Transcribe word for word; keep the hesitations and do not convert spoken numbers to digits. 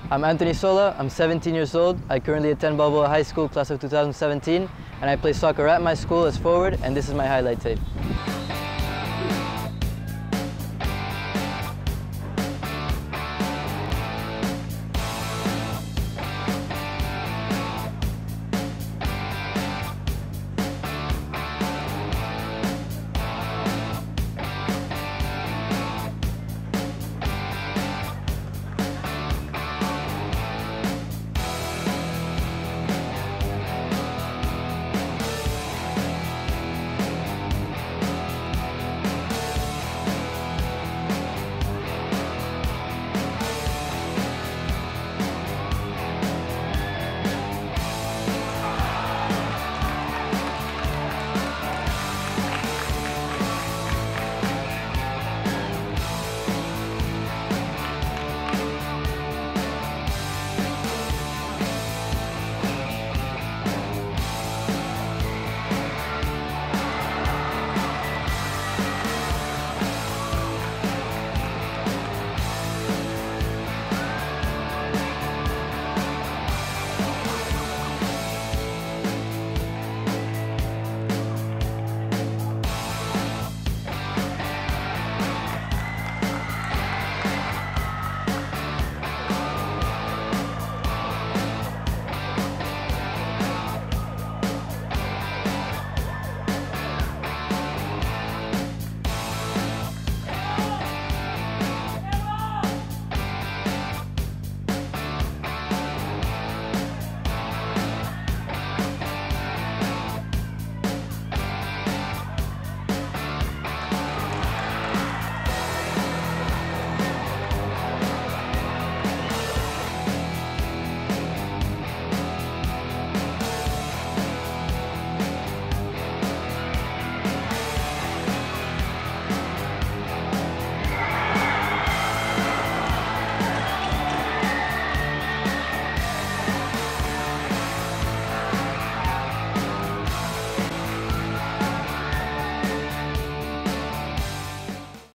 I'm Anthony Sola, I'm seventeen years old. I currently attend Balboa High School, class of two thousand seventeen, and I play soccer at my school as forward, and this is my highlight tape.